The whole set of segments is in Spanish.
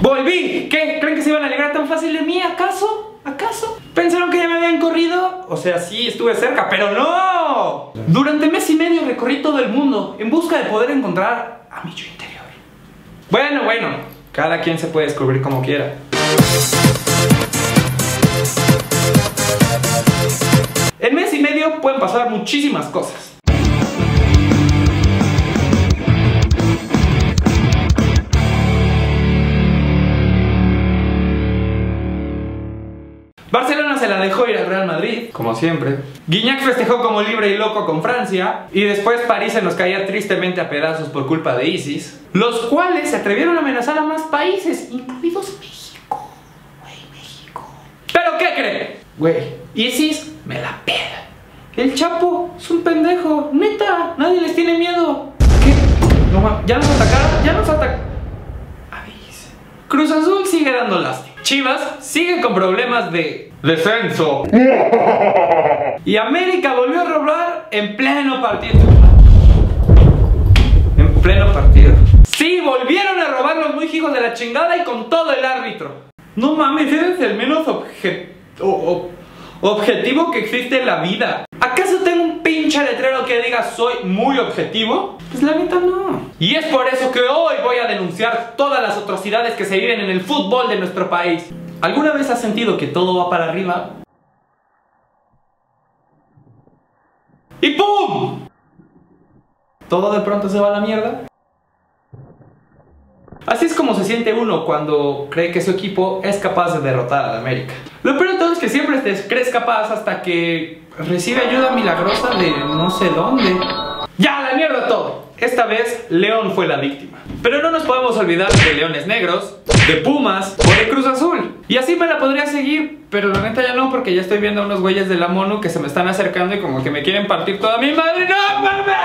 ¡Volví! ¿Qué? ¿Creen que se iban a librar tan fácil de mí? ¿Acaso? ¿Pensaron que ya me habían corrido? O sea, sí, estuve cerca, pero no. Durante mes y medio recorrí todo el mundo en busca de poder encontrar a mi yo interior. Bueno, cada quien se puede descubrir como quiera. En mes y medio pueden pasar muchísimas cosas. Barcelona se la dejó ir al Real Madrid, como siempre. Guiñac festejó como libre y loco con Francia. Y después París se nos caía tristemente a pedazos por culpa de ISIS, los cuales se atrevieron a amenazar a más países, incluidos México. México. ¿Pero qué creen? ISIS me la pela. El Chapo es un pendejo, neta, nadie les tiene miedo. ¿Qué? No, ¿ya nos atacaron? ¿Ya nos atacaron? Avisen. Cruz Azul sigue dando lástima. Chivas sigue con problemas de descenso. Y América volvió a robar en pleno partido. Sí, volvieron a robar los muy hijos de la chingada y con todo el árbitro. No mames, eres el menos objetivo que existe en la vida. ¿Acaso tengo un pinche letrero que diga soy muy objetivo? Pues la neta no. Y es por eso que hoy voy a denunciar todas las atrocidades que se viven en el fútbol de nuestro país. ¿Alguna vez has sentido que todo va para arriba? ¡Y ¡pum! ¿Todo de pronto se va a la mierda? Así es como se siente uno cuando cree que su equipo es capaz de derrotar a la América. Lo peor de todo es que siempre te crees capaz hasta que recibe ayuda milagrosa de no sé dónde. ¡Ya, la mierda todo! Esta vez León fue la víctima. Pero no nos podemos olvidar de Leones Negros, de Pumas o de Cruz Azul. Y así me la podría seguir, pero la neta ya no, porque ya estoy viendo a unos güeyes de la MONU que se me están acercando y como que me quieren partir toda mi madre. ¡No,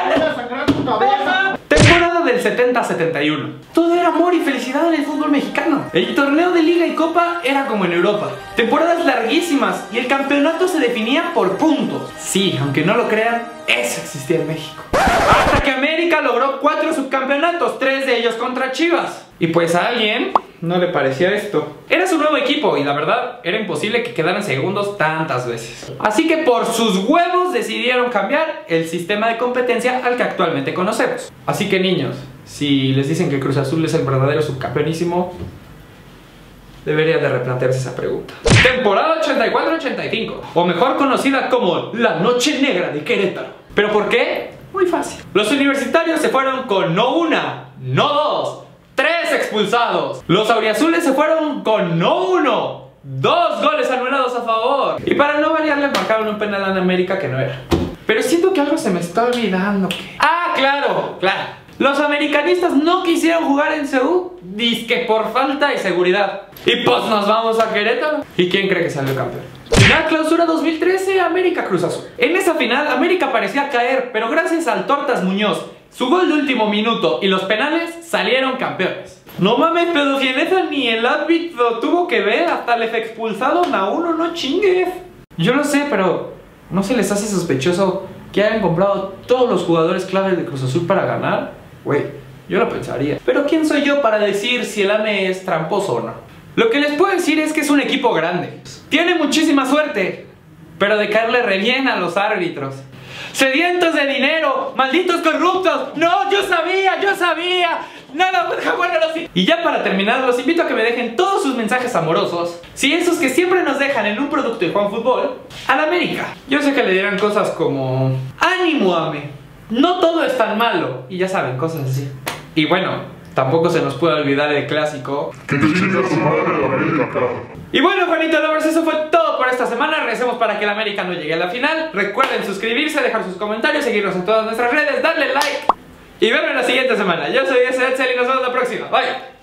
mames! Temporada del 70-71. Todo era amor y felicidad en el fútbol mexicano. El torneo de Liga y Copa era como en Europa. Temporadas larguísimas y el campeonato se definía por puntos. Sí, aunque no lo crean, eso existía en México. Hasta que América logró 4 subcampeonatos, 3 de ellos contra Chivas. Y pues a alguien no le parecía esto. Era su nuevo equipo y la verdad era imposible que quedaran segundos tantas veces. Así que por sus huevos decidieron cambiar el sistema de competencia al que actualmente conocemos. Así que niños, si les dicen que Cruz Azul es el verdadero subcampeonísimo, deberían de replantearse esa pregunta. Temporada 84-85, o mejor conocida como la Noche Negra de Querétaro. ¿Pero por qué? Muy fácil. Los universitarios se fueron con no una, no dos, 3 expulsados. Los auriazules se fueron con no 1, 2 goles anulados a favor. Y para no variar le marcaron un penal a América que no era. Pero siento que algo se me está olvidando. ¡Ah, claro! Los americanistas no quisieron jugar en Seúl, dizque por falta de seguridad. Y pues nos vamos a Querétaro. ¿Y quién cree que salió campeón? Final clausura 2013, América Cruz Azul. En esa final América parecía caer, pero gracias al Tortas Muñoz, su gol de último minuto y los penales salieron campeones. No mames, pero si en esa ni el árbitro tuvo que ver, hasta les expulsaron a uno, no chingues. Yo lo sé, pero ¿no se les hace sospechoso que hayan comprado todos los jugadores claves de Cruz Azul para ganar? Yo lo pensaría. Pero ¿quién soy yo para decir si el AME es tramposo o no? Lo que les puedo decir es que es un equipo grande. Tiene muchísima suerte, pero de caerle re bien a los árbitros. ¡Sedientos de dinero! ¡Malditos corruptos! ¡No! ¡Yo sabía! ¡Nada! Bueno, y ya para terminar, los invito a que me dejen todos sus mensajes amorosos. Sí, esos que siempre nos dejan en un producto de Juan Fútbol, a la América. Yo sé que le dirán cosas como ¡ánimo, AME! No todo es tan malo. Y ya saben, cosas así. Y bueno, tampoco se nos puede olvidar el clásico que te chingas su madre la América, carajo. Y bueno, Juanito Lovers, eso fue todo por esta semana. Recemos para que la América no llegue a la final. Recuerden suscribirse, dejar sus comentarios, seguirnos en todas nuestras redes, darle like y vernos la siguiente semana. Yo soy Ese Edsel y nos vemos la próxima. Bye.